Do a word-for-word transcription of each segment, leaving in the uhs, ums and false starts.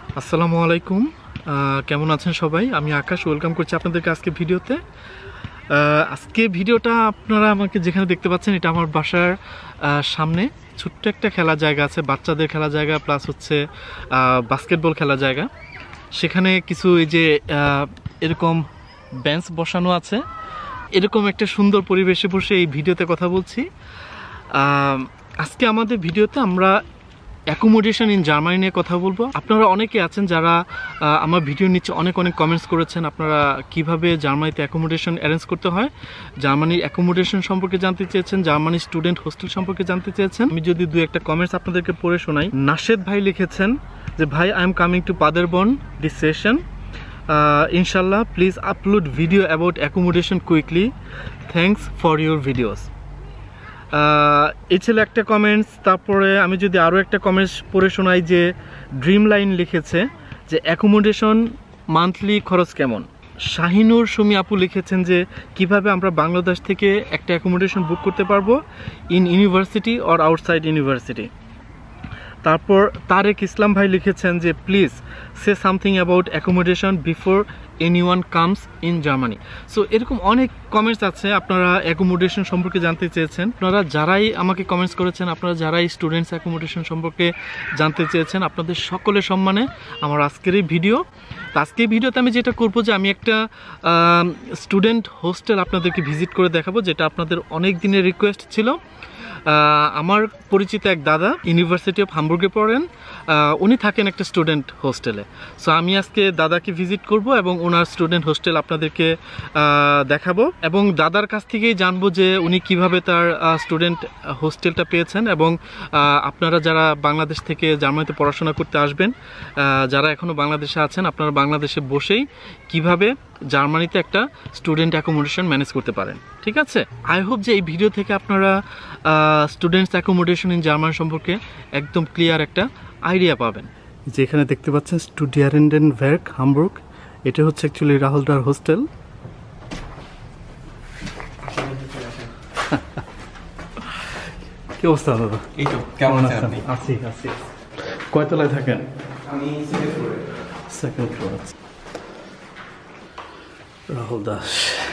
আসসালামু আলাইকুম, কেমন আছেন সবাই? আমি আকাশ, ওয়েলকাম করছি আপনাদেরকে আজকে ভিডিওতে। আজকে ভিডিওটা আপনারা আমাকে যেখানে দেখতে পাচ্ছেন, এটা আমার বাসার সামনে ছোট্ট একটা খেলার জায়গা আছে, বাচ্চাদের খেলার জায়গা প্লাস হচ্ছে বাস্কেটবল খেলার জায়গা। সেখানে কিছু এই যে এরকম বেঞ্চ বসানো আছে, এরকম একটা সুন্দর পরিবেশে বসে এই ভিডিওতে কথা বলছি। আজকে আমাদের ভিডিওতে আমরা অ্যাকোমোডেশন ইন জার্মানি নিয়ে কথা বলবো। আপনারা অনেকে আছেন যারা আমার ভিডিও নিচে অনেক অনেক কমেন্টস করেছেন, আপনারা কিভাবে জার্মানিতে অ্যাকোমোডেশন অ্যারেঞ্জ করতে হয়, জার্মানির অ্যাকোমোডেশন সম্পর্কে জানতে চেয়েছেন, জার্মানির স্টুডেন্ট হোস্টেল সম্পর্কে জানতে চেয়েছেন। আমি যদি দু একটা কমেন্টস আপনাদেরকে পড়ে শোনাই। নাশেদ ভাই লিখেছেন যে ভাই, I am coming to Paderborn this session, ইনশাল্লাহ please upload video about accommodation quickly, thanks for your videos. এই ছিল একটা কমেন্টস। তারপরে আমি যদি আরও একটা কমেন্টস পড়ে শোনাই যে ড্রিম লাইন লিখেছে যে অ্যাকোমোডেশন মান্থলি খরচ কেমন। শাহিনুর সুমি আপু লিখেছেন যে কিভাবে আমরা বাংলাদেশ থেকে একটা অ্যাকোমোডেশন বুক করতে পারবো in university or outside university. তারপর তারেক ইসলাম ভাই লিখেছেন যে please say something about accommodation before anyone comes in Germany. So এরকম অনেক কমেন্টস আছে, আপনারা অ্যাকোমোডেশন সম্পর্কে জানতে চেয়েছেন। আপনারা যারাই আমাকে কমেন্টস করেছেন, আপনারা যারাই স্টুডেন্টস অ্যাকোমোডেশন সম্পর্কে জানতে চেয়েছেন, আপনাদের সকলের সম্মানে আমার আজকের এই ভিডিও। তো আজকে এই ভিডিওতে আমি যেটা করবো যে আমি একটা স্টুডেন্ট হোস্টেল আপনাদেরকে ভিজিট করে দেখাবো, যেটা আপনাদের অনেক দিনের রিকোয়েস্ট ছিল। আমার পরিচিত এক দাদা ইউনিভার্সিটি অফ হামবুর্গে পড়েন, উনি থাকেন একটা স্টুডেন্ট হোস্টেলে। সো আমি আজকে দাদাকে ভিজিট করব এবং ওনার স্টুডেন্ট হোস্টেল আপনাদেরকে দেখাবো এবং দাদার কাছ থেকেই জানবো যে উনি কিভাবে তার স্টুডেন্ট হোস্টেলটা পেয়েছেন। এবং আপনারা যারা বাংলাদেশ থেকে জার্মানিতে পড়াশোনা করতে আসবেন, যারা এখনও বাংলাদেশে আছেন, আপনারা বাংলাদেশে বসেই কিভাবে জার্মানিতে একটা স্টুডেন্ট অ্যাকোমোডেশন ম্যানেজ করতে পারেন। ঠিক আছে, আই হোপ যে এই ভিডিও থেকে আপনারা স্টুডেন্টস অ্যাকোমোডেশন ইন জার্মান সম্পর্কে একদম ক্লিয়ার একটা আইডিয়া পাবেন। যেখানে দেখতে পাচ্ছেন স্টুডিয়ারেন্ডেন ভের্ক হামবুর্গ, এটা হচ্ছে অ্যাকচুয়ালি রাহুলদার হোস্টেল। কি অবস্থা দাদা? এই তো কেমন আছেন আপনি? আছি আছি। কয়তলায় থাকেন? আমি সেকেন্ড ফ্লোরে। Second floor. রাহুল দাস।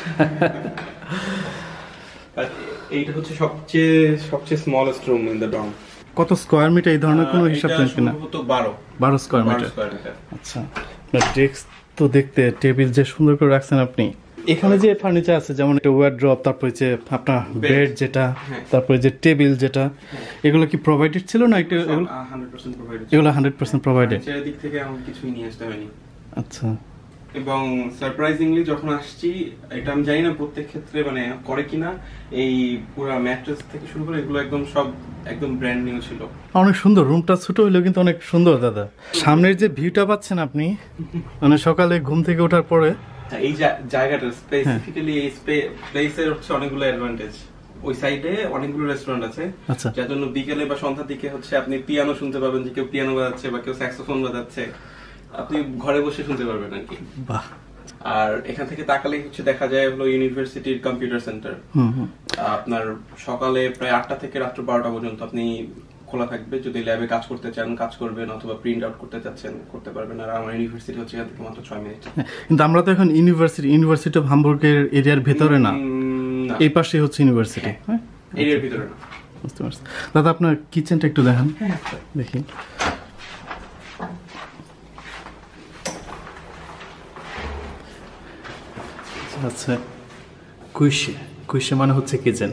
এইটা হচ্ছে সবচেয়ে সবচেয়ে smallest room in the dorm. কত স্কয়ার মিটার এই ধরনের কোনো হিসাব জানেন না? সম্ভবত বারো বারো স্কয়ার মিটার। আচ্ছা, ডেস্ক তো দেখতে, টেবিল যে সুন্দর করে রাখছেন আপনি। এখানে যে ফার্নিচার আছে, যেমন একটা ওয়ারড্রপ, তারপরে যে আপনার বেড যেটা, তারপরে যে টেবিল যেটা, এগুলো কি প্রোভাইডেড ছিল না? এটা এগুলো হান্ড্রেড পার্সেন্ট প্রোভাইডেড। এগুলো হান্ড্রেড পার্সেন্ট প্রোভাইডেড। সেই দিক থেকে আমার কিছুই নিয়ে আসতে হয়নি। আচ্ছা। এবং সারপ্রাইজিংলি যখন আসছি, এটা আমি জানি না প্রত্যেক ক্ষেত্রে মানে করে কিনা, এই পুরো ম্যাট্রেস থেকে শুরু করে এগুলো একদম সব একদম ব্র্যান্ড নিউ ছিল। অনেক সুন্দর রুমটা, ছোট হইলেও কিন্তু অনেক সুন্দর দাদা। সামনের যে ভিউটা পাচ্ছেন আপনি, মানে সকালে ঘুম থেকে ওঠার পরে এই জায়গাটা স্পেসিফিক্যালি এই প্লেসের হচ্ছে অনেকগুলো অ্যাডভান্টেজ। ওই সাইডে অনেকগুলো রেস্টুরেন্ট আছে, যার জন্য বিকেলে বা সন্ধ্যার দিকে হচ্ছে আপনি পিয়ানো শুনতে পাবেন, যে কেউ পিয়ানো বাজাচ্ছে বা কেউ স্যাক্সোফোন বাজাচ্ছে, আপনি ঘরে বসে শুনতে পারবেন আর কি। বাহ। আর এখান থেকে তাকালেই হচ্ছে দেখা যায় হলো ইউনিভার্সিটির কম্পিউটার সেন্টার। আপনার সকালে প্রায় আটটা থেকে রাত্র বারোটা পর্যন্ত আপনি খোলা থাকবে। যদি ল্যাবে কাজ করতে চান কাজ করবেন, অথবা প্রিন্ট আউট করতে চাচ্ছেন করতে পারবেন। আর আমার ইউনিভার্সিটি হচ্ছে এখান থেকে মাত্র ছয় মিনিট। কিন্তু আমরা তো এখন ইউনিভার্সিটি ইউনিভার্সিটি অফ হামবুর্গের এরিয়ার ভেতরে না, এই পাশে হচ্ছে ইউনিভার্সিটি। হ্যাঁ, এরিয়ার ভিতরে না। বুঝতে পারছি দাদা। আপনার কিচেনটা একটু দেখান। দেখি। আচ্ছা, কুইশে কুইশে মানে হচ্ছে কিচেন।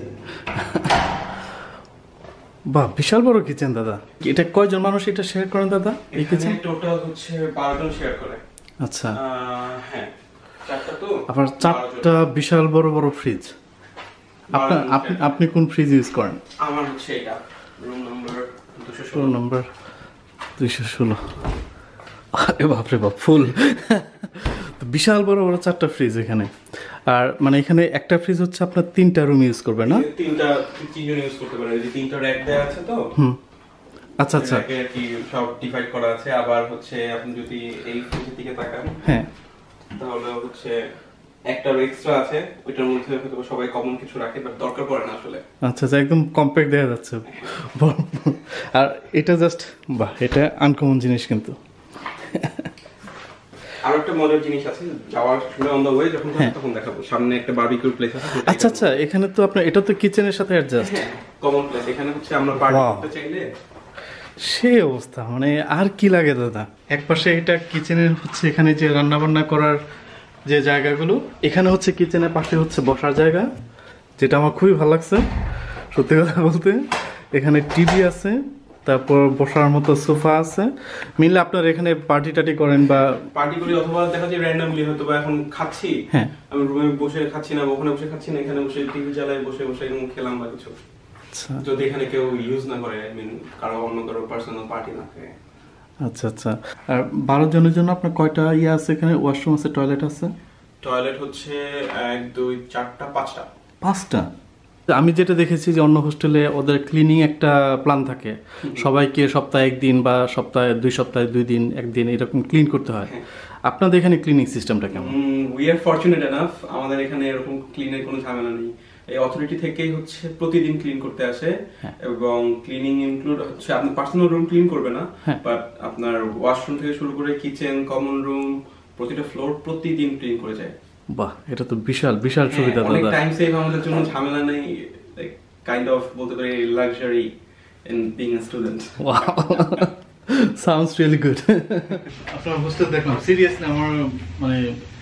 বাহ, বিশাল বড় কিচেন দাদা। এটা কয়জন মানুষ এটা শেয়ার করেন দাদা এই কিচেন? টোটাল হচ্ছে বারো জন শেয়ার করে। আচ্ছা, হ্যাঁ, চারটা তো। আপনার চারটা বিশাল বড় বড় ফ্রিজ। আপনার আপনি আপনি কোন ফ্রিজ ইউজ করেন? আমার হচ্ছে এটা রুম নাম্বার দুইশো ষোলো। রুম নাম্বার দুইশো ষোলো। আরে বাপ রে বাপ, ফুল। বিশাল বড় বড় চারটা ফ্রিজ এখানে। আর মানে এখানে একটা ফ্রিজ হচ্ছে আপনার তিনটা রুম ইউজ করবে না? তিনটা তিনজন ইউজ করতে পারে। এই তিনটা র‍্যাক দেয়া আছে তো। হুম, আচ্ছা আচ্ছা, র‍্যাকে কি সব ডিভাইড করা আছে। আবার হচ্ছে আপনি যদি এই ফ্রিজের দিকে তাকান, হ্যাঁ, তাহলে হচ্ছে একটা এক্সট্রা আছে, ওইটার মধ্যে হয়তো সবাই কমন কিছু রাখে, বাট দরকার পড়ে না আসলে। আচ্ছা আচ্ছা, একদম কম্প্যাক্ট দেখা যাচ্ছে। আর এটা জাস্ট বাহ, এটা আনকমন জিনিস কিন্তু। আর একটা মজার জিনিস আছে, যাওয়ার সময় অন দ্য ওয়ে যখন যাবো তখন দেখাবো, সামনে একটা বারবিকিউ প্লেস আছে। আচ্ছা আচ্ছা, এখানে তো আপনার এটা তো কিচেনের সাথে অ্যাডজাস্ট, কমন প্লেস। এখানে হচ্ছে আমরা বারবিকিউ করতে চাইলে সেই অবস্থা, মানে আর কি লাগে দাদা। একপাশে এটা কিচেনের হচ্ছে, এখানে যে রান্না বান্না করার যে জায়গাগুলো, এখানে হচ্ছে কিচেনের পাশে হচ্ছে বসার জায়গা, যেটা আমার খুবই ভালো লাগছে সত্যি কথা বলতে। এখানে টিভি আছে, তারপর বসার মতো সোফা আছে। মিললে আপনার এখানে পার্টি টাটি করেন বা পার্টি করি, অথবা দেখা যায় র্যান্ডমলি হয়তো বা এখন খাচ্ছি, হ্যাঁ আমি রুমে বসে খাচ্ছি না, ওখানে বসে খাচ্ছি না, এখানে বসে টিভি চালায় বসে বসে খেলাম বা কিছু। আচ্ছা, যদি এখানে কেউ ইউজ না করে, আই মিন কারো অন্য কারো পার্সোনাল পার্টি না থাকে। আচ্ছা আচ্ছা। আর বারো জনের জন্য আপনার কয়টা ইয়ে আছে এখানে? ওয়াশরুম আছে, টয়লেট আছে? টয়লেট হচ্ছে এক দুই চারটা পাঁচটা। পাঁচটা? আমি যেটা দেখেছি যে অন্য হোস্টেলে ওদের ক্লিনিং একটা প্ল্যান থাকে, সবাইকে সপ্তাহে একদিন বা সপ্তাহে দুই সপ্তাহে দুই দিন একদিন এরকম ক্লিন করতে হয়। আপনাদের এখানে ক্লিনিং সিস্টেমটা কেমন? উই আর ফরচুনেট এনাফ, আমাদের এখানে এরকম ক্লিনের কোনো ঝামেলা নেই। এই অথরিটি থেকেই হচ্ছে প্রতিদিন ক্লিন করতে আসে, এবং ক্লিনিং ইনক্লুড হচ্ছে আপনি পার্সোনাল রুম ক্লিন করবে না, বাট আপনার ওয়াশরুম থেকে শুরু করে কিচেন, কমন রুম, প্রতিটা ফ্লোর প্রতিদিন ক্লিন করে যায়। বাহ, এটা তো বিশাল বিশাল সুবিধা দাদা। অনেক টাইম সেভ আমাদের জন্য, ঝামেলা নেই, লাইক কাইন্ড অফ বলতে পারি luxury in being a student. Wow, sounds really good. আপনার হোস্টেল দেখলাম, সিরিয়াসলি আমার মানে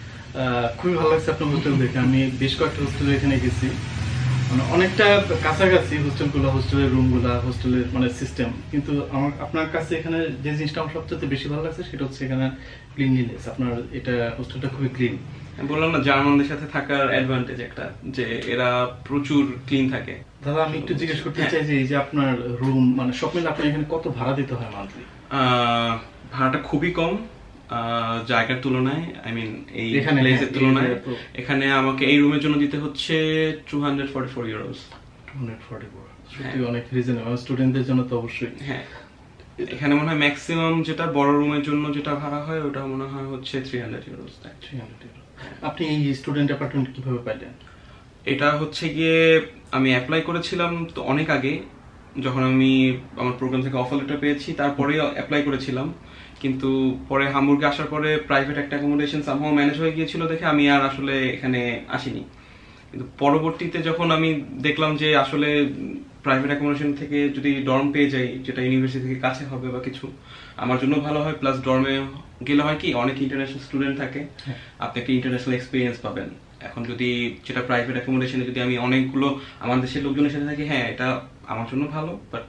খুবই ভালো লাগছে আপনার হোস্টেল দেখে। আমি বেশ কয়েকটা হোস্টেলে এখানে গেছি, মানে অনেকটা কাছাকাছি হোস্টেলগুলো, হোস্টেলের রুমগুলা, হোস্টেলের মানে সিস্টেম। কিন্তু আমার আপনার কাছে এখানে যে জিনিসটা আমার সবচেয়ে বেশি ভালো লাগছে সেটা হচ্ছে এখানে ক্লিনলিনেস। আপনার এটা হোস্টেলটা খুবই ক্লিন। বললাম না জার্মানদের সাথে থাকার অ্যাডভান্টেজ একটা, যে এরা প্রচুর ক্লিন থাকে। দাদা আমি একটু জিজ্ঞেস করতে চাই যে এই যে আপনার রুম মানে সব মিলে আপনার এখানে কত ভাড়া দিতে হয় মান্থলি? ভাড়াটা খুবই কম জায়গার তুলনায়, আই মিন এই প্লেসের তুলনায়। এখানে আমাকে এই রুমের জন্য দিতে হচ্ছে two hundred forty four euros. Two hundred forty four সত্যি অনেক রিজনেবল, স্টুডেন্টদের জন্য তো অবশ্যই। হ্যাঁ, এখানে মনে হয় ম্যাক্সিমাম যেটা বড় রুমের জন্য যেটা ভাড়া হয় ওটা মনে হয় হচ্ছে three hundred euros. Three hundred euros. আপনি এই স্টুডেন্ট অ্যাপার্টমেন্ট কিভাবে পাইলেন? এটা হচ্ছে গিয়ে আমি অ্যাপ্লাই করেছিলাম তো অনেক আগে, যখন আমি আমার প্রোগ্রাম থেকে অফার লেটার পেয়েছি তারপরে অ্যাপ্লাই করেছিলাম। কিন্তু পরে হামবুর্গে আসার পরে প্রাইভেট একটা অ্যাকোমোডেশন সামহাও ম্যানেজ হয়ে গিয়েছিল দেখে আমি আর আসলে এখানে আসিনি। কিন্তু পরবর্তীতে যখন আমি দেখলাম যে আসলে প্রাইভেট অ্যাকোমোডেশন থেকে যদি ডর্ম পেয়ে যাই, যেটা ইউনিভার্সিটি থেকে কাছে হবে বা কিছু, আমার জন্য ভালো হয়। প্লাস ডর্মে গেলে হয় কি, অনেক ইন্টারন্যাশনাল স্টুডেন্ট থাকে, আপনি একটা ইন্টারন্যাশনাল এক্সপিরিয়েন্স পাবেন। এখন যদি যেটা প্রাইভেট অ্যাকোমোডেশনে যদি আমি অনেকগুলো আমার দেশের লোকজনের সাথে থাকি, হ্যাঁ এটা আমার জন্য ভালো, বাট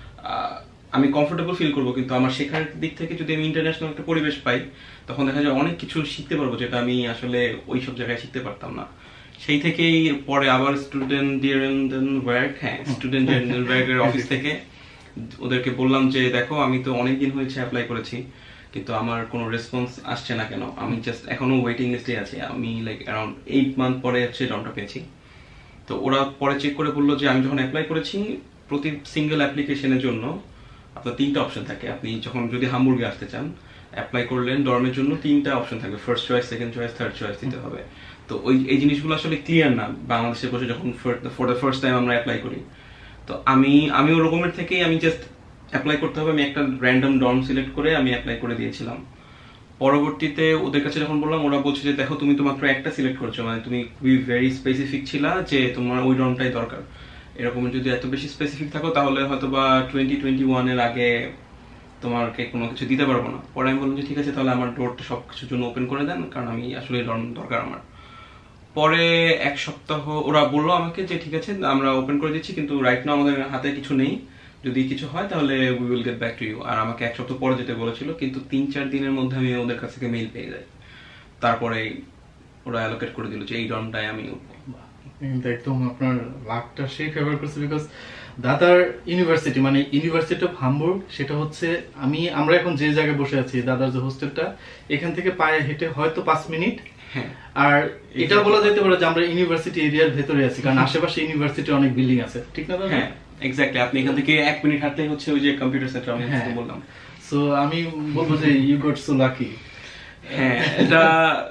আমি কমফোর্টেবল ফিল করবো। কিন্তু আমার শেখার দিক থেকে যদি আমি ইন্টারন্যাশনাল একটা পরিবেশ পাই, তখন দেখা যায় অনেক কিছু শিখতে পারবো যেটা আমি আসলে ওই সব জায়গায় শিখতে পারতাম না। সেই থেকেই পরে আবার স্টুডেন্ট ওয়ার্ক, হ্যাঁ স্টুডেন্ট ওয়ার্কের অফিস থেকে ওদেরকে বললাম যে দেখো আমি তো অনেকদিন হয়েছে অ্যাপ্লাই করেছি, কিন্তু আমার কোনো রেসপন্স আসছে না কেন, আমি জাস্ট এখনো ওয়েটিং লিস্টে আছি। আমি লাইক অ্যারাউন্ড এইট মান্থ পরে হচ্ছে ডর্মটা পেয়েছি। তো ওরা পরে চেক করে বললো যে আমি যখন অ্যাপ্লাই করেছি, প্রতি সিঙ্গেল অ্যাপ্লিকেশনের জন্য আপনার তিনটা অপশন থাকে। আপনি যখন যদি হামবুর্গে আসতে চান, অ্যাপ্লাই করলেন ডর্মের জন্য, তিনটা অপশন থাকবে, first choice, second choice, third choice দিতে হবে। তো ওই এই জিনিসগুলো আসলে ক্লিয়ার না বাংলাদেশে বসে যখন ফর দ্য ফার্স্ট টাইম আমরা অ্যাপ্লাই করি। তো আমি আমি ওরকমের থেকেই আমি জাস্ট অ্যাপ্লাই করতে হবে, আমি একটা র্যান্ডম ডর্ম সিলেক্ট করে আমি অ্যাপ্লাই করে দিয়েছিলাম। পরবর্তীতে ওদের কাছে যখন বললাম, ওরা বলছে যে দেখো তুমি তো মাত্র একটা সিলেক্ট করছো, মানে তুমি খুবই ভেরি স্পেসিফিক ছিলা যে তোমার ওই ডর্মটাই দরকার। এরকম যদি এত বেশি স্পেসিফিক থাকো তাহলে হয়তো বা টোয়েন্টি টোয়েন্টি ওয়ানের আগে তোমাকে কোনো কিছু দিতে পারবো না। পরে আমি বললাম যে ঠিক আছে, তাহলে আমার ডোরটা সব কিছুর জন্য ওপেন করে দেন, কারণ আমি আসলে ডর্ম দরকার আমার। পরে এক সপ্তাহ ওরা বললো আমাকে যে ঠিক আছে আমরা ওপেন করে দিচ্ছি, কিন্তু রাইট নাও আমাদের হাতে কিছু নেই, যদি কিছু হয় তাহলে we will get back to you. আর আমাকে এক সপ্তাহ পরে যেতে বলেছিল, কিন্তু তিন চার দিনের মধ্যে আমি ওদের কাছ থেকে মেইল পেয়ে যাই। তারপরে ওরা অ্যালোকেট করে দিল যে এই ডর্মটাই আমি উঠবো। একদম আপনার লাকটা সেই ফেভার করছে, বিকজ দাদার ইউনিভার্সিটি মানে ইউনিভার্সিটি অফ হামবুর্গ, সেটা হচ্ছে আমি আমরা এখন যে জায়গায় বসে আছি দাদার যে হোস্টেলটা, এখান থেকে পায়ে হেঁটে হয়তো পাঁচ মিনিট। আর এটা বলা যেতে পারে যে আমরা ইউনিভার্সিটি এরিয়ার ভেতরে আছি, কারণ আশেপাশে ইউনিভার্সিটি অনেক বিল্ডিং আছে, ঠিক না দাদা? হ্যাঁ এক্স্যাক্টলি, আপনি এখান থেকে এক মিনিট হাঁটলেই হচ্ছে ওই যে কম্পিউটার সেন্টার আমি বললাম। সো আমি বলবো যে ইউ গট সো লাকি। হ্যাঁ এটা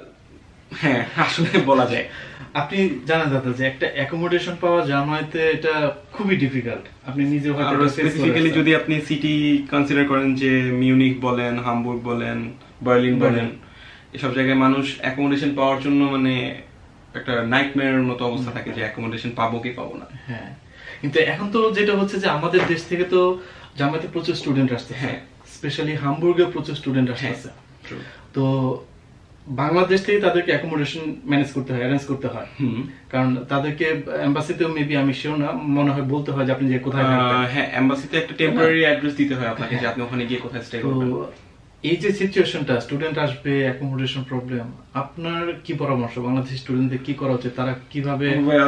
হ্যাঁ আসলে বলা যায়। আপনি জানেন দাদা যে একটা অ্যাকোমোডেশন পাওয়া জার্মানিতে এটা খুবই ডিফিকাল্ট। আপনি নিজে হয়তো স্পেসিফিক্যালি যদি আপনি সিটি কনসিডার করেন, যে মিউনিক বলেন, হামবুর্গ বলেন, বার্লিন বলেন, এসব জায়গায় মানুষ অ্যাকোমোডেশন পাওয়ার জন্য মানে একটা নাইটমেয়ারের মতো অবস্থা থাকে যে অ্যাকোমোডেশন পাবো কি পাবো না। হ্যাঁ, কিন্তু এখন তো যেটা হচ্ছে যে আমাদের দেশ থেকে তো জামাতে প্রচুর স্টুডেন্ট আসছে, হ্যাঁ, স্পেশালি হামবুর্গে প্রচুর স্টুডেন্ট আসছে। তো বাংলাদেশ থেকে তাদেরকে অ্যাকোমোডেশন ম্যানেজ করতে হয়, অ্যারেঞ্জ করতে হয়, কারণ তাদেরকে এমবাসিতেও মেবি আমি শিওর না, মনে হয় বলতে হয় যে আপনি যে কোথায় থাকবেন। হ্যাঁ, এমবাসিতে একটা টেম্পোরারি অ্যাড্রেস দিতে হয় আপনাকে যে আপনি ওখানে গিয়ে কোথায় স্টে করবেন। এই যে সিচুয়েশনটা, স্টুডেন্ট আসবে, অ্যাকোমোডেশন প্রবলেম, আপনার কি পরামর্শ বাংলাদেশি স্টুডেন্টদের কি করা উচিত, তারা কিভাবে?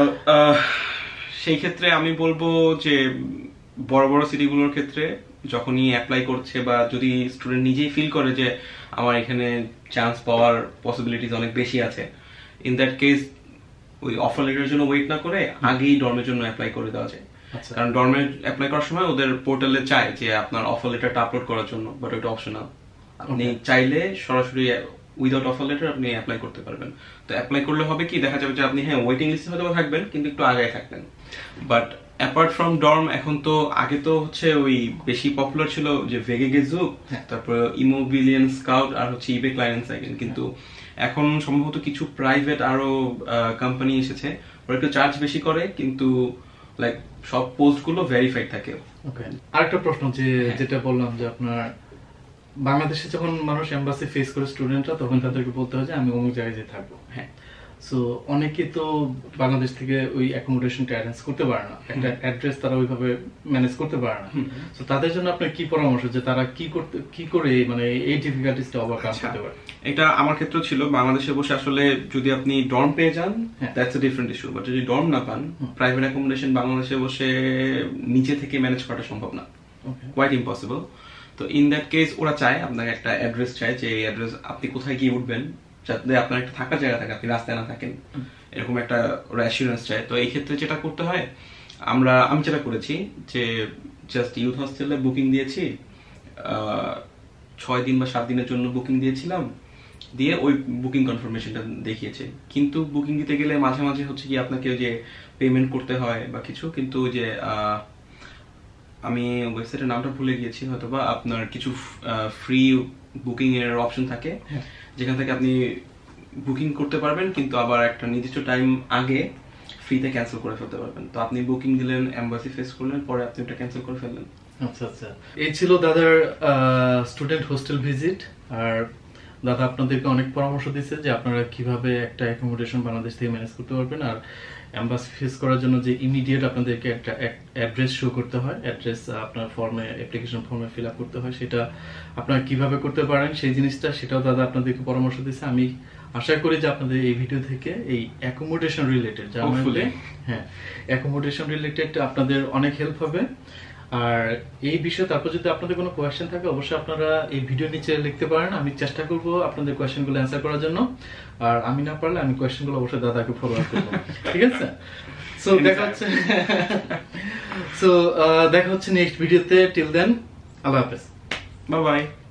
সেই ক্ষেত্রে আমি বলবো যে বড় বড় সিটিগুলোর ক্ষেত্রে যখনই অ্যাপ্লাই করছে বা যদি স্টুডেন্ট নিজেই ফিল করে যে আমার এখানে চান্স পাওয়ার পসিবিলিটিস অনেক বেশি আছে, ইন দ্যাট কেস ওই অফার লেটারের জন্য ওয়েট না করে আগেই ডর্মের জন্য অ্যাপ্লাই করে দেওয়া যায়। কারণ ডর্মে অ্যাপ্লাই করার সময় ওদের পোর্টালে চায় যে আপনার অফার লেটারটা আপলোড করার জন্য, বাট ওইটা অপশনাল। আপনি চাইলে সরাসরি উইদাউট অফার লেটার আপনি অ্যাপ্লাই করতে পারবেন। তো অ্যাপ্লাই করলে হবে কি, দেখা যাবে যে আপনি হ্যাঁ ওয়েটিং লিস্টে হয়তো থাকবেন কিন্তু একটু আগে থাকবেন। বাট অ্যাপার্ট ফ্রম ডর্ম, এখন তো আগে তো হচ্ছে ওই বেশি পপুলার ছিল যে ভেগেগেজুক, তারপর ইমোবিলিয়ন স্কাউট আর হচ্ছে ইবে ক্লায়েন্টসাইকেল, কিন্তু এখন সম্ভবত কিছু প্রাইভেট আরো কোম্পানি এসেছে, ওরা একটু চার্জ বেশি করে কিন্তু লাইক সব পোস্ট গুলো ভেরিফাইড থাকে। ওকে, আরেকটা প্রশ্ন যে যেটা বললাম যে আপনার বাংলাদেশে যখন মানুষ এমবাসি ফেস করে স্টুডেন্টরা, তখন তাদেরকে বলতে হয় যে আমি অমুক জায়গায় যেয়ে থাকবো। হ্যাঁ, সো অনেকে তো বাংলাদেশ থেকে ওই অ্যাকোমোডেশনটা অ্যারেঞ্জ করতে পারে না, একটা অ্যাড্রেস তারা ওইভাবে ম্যানেজ করতে পারে না। সো তাদের জন্য আপনার কি পরামর্শ যে তারা কি করতে কি করে মানে এই ডিফিকাল্টিসটা ওভারকাম করতে পারে? এটা আমার ক্ষেত্রে ছিল, বাংলাদেশে বসে আসলে যদি আপনি ডর্ম পেয়ে যান that's a different issue, but যদি ডর্ম না পান, প্রাইভেট অ্যাকোমোডেশন বাংলাদেশে বসে নিচে থেকে ম্যানেজ করাটা সম্ভব না, কোয়াইট ইম্পসিবল। তো ইন দ্যাট কেস ওরা চায় আপনাকে একটা অ্যাড্রেস চায়, যে এই অ্যাড্রেস আপনি কোথায় গিয়ে উঠবেন, যাতে আপনার একটা থাকার জায়গা থাকে, আপনি রাস্তায় না থাকেন, এরকম একটা ওরা অ্যাসিউরেন্স চায়। তো এই ক্ষেত্রে যেটা করতে হয়, আমরা আমি যেটা করেছি যে জাস্ট ইউথ হস্টেলে বুকিং দিয়েছি, ছয় দিন বা সাত দিনের জন্য বুকিং দিয়েছিলাম, দিয়ে ওই বুকিং কনফার্মেশনটা দেখিয়েছে। কিন্তু বুকিং দিতে গেলে মাঝে মাঝে হচ্ছে কি আপনাকে যে পেমেন্ট করতে হয় বা কিছু, কিন্তু যে আমি ওয়েবসাইটের নামটা ভুলে গিয়েছি, হয়তো বা আপনার কিছু ফ্রি বুকিং এর অপশন থাকে যেখান থেকে আপনি বুকিং করতে পারবেন, কিন্তু আবার একটা নির্দিষ্ট টাইম আগে ফ্রিতে ক্যান্সেল করে ফেলতে পারবেন। তো আপনি বুকিং দিলেন, এমবাসি ফেস করলেন, পরে আপনি ওটা ক্যান্সেল করে ফেললেন। আচ্ছা আচ্ছা, এই ছিল দাদার স্টুডেন্ট হোস্টেল ভিজিট। আর দাদা আপনাদেরকে অনেক পরামর্শ দিচ্ছে যে আপনারা কিভাবে একটা অ্যাকোমোডেশন বাংলাদেশ থেকে ম্যানেজ করতে পারবেন, আর এমবাসি ফেস করার জন্য যে ইমিডিয়েট আপনাদেরকে একটা অ্যাড্রেস শো করতে হয়, অ্যাড্রেস আপনার ফর্মে অ্যাপ্লিকেশন ফর্মে ফিল আপ করতে হয়, সেটা আপনারা কিভাবে করতে পারেন সেই জিনিসটা, সেটাও দাদা আপনাদেরকে পরামর্শ দিচ্ছে। আমি আশা করি যে আপনাদের এই ভিডিও থেকে এই অ্যাকোমোডেশন রিলেটেড, জার্মানিতে হ্যাঁ অ্যাকোমোডেশন রিলেটেড আপনাদের অনেক হেল্প হবে। আর এই বিষয়ে তারপর যদি আপনাদের কোনো কোয়েশ্চেন থাকে, অবশ্যই আপনারা এই ভিডিও নিচে লিখতে পারেন, আমি চেষ্টা করব আপনাদের কোয়েশ্চেনগুলো অ্যান্সার করার জন্য। আর আমি না পারলে আমি কোয়েশ্চেনগুলো অবশ্যই দাদাকে ফরওয়ার্ড করব, ঠিক আছে? সো দেখা হচ্ছে সো দেখা হচ্ছে নেক্সট ভিডিওতে। টিল দেন, আল্লাহ হাফেজ, বাই বাই।